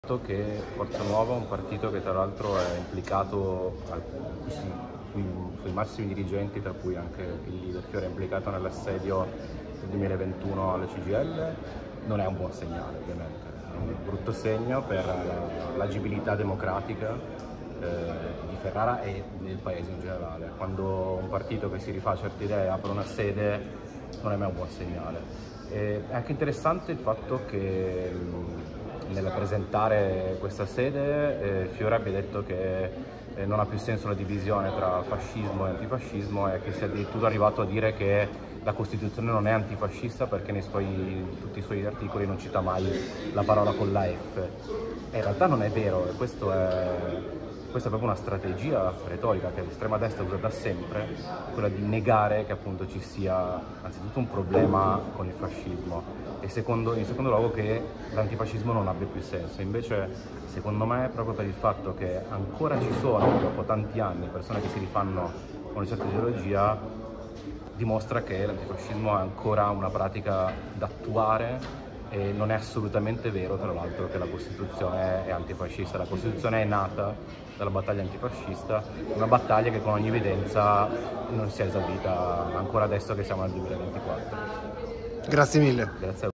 Che Forza Nuova è un partito che tra l'altro è implicato sui massimi dirigenti, tra cui anche il leader Fiore è implicato nell'assedio del 2021 alla CGIL, non è un buon segnale ovviamente, è un brutto segno per l'agibilità democratica di Ferrara e del paese in generale. Quando un partito che si rifà a certe idee apre una sede non è mai un buon segnale. È anche interessante il fatto che nel presentare questa sede Fiore abbia detto che non ha più senso la divisione tra fascismo e antifascismo e che sia addirittura arrivato a dire che la Costituzione non è antifascista perché tutti i suoi articoli non cita mai la parola con la F. E in realtà non è vero, e questa è proprio una strategia retorica che l'estrema destra usa da sempre, quella di negare che appunto ci sia anzitutto un problema con il fascismo e in secondo luogo che l'antifascismo non abbia più senso. Invece secondo me proprio per il fatto che ancora ci sono dopo tanti anni persone che si rifanno a una certa ideologia dimostra che l'antifascismo è ancora una pratica da attuare. E non è assolutamente vero, tra l'altro, che la Costituzione è antifascista. La Costituzione è nata dalla battaglia antifascista, una battaglia che con ogni evidenza non si è esaurita ancora adesso che siamo nel 2024. Grazie mille. Grazie a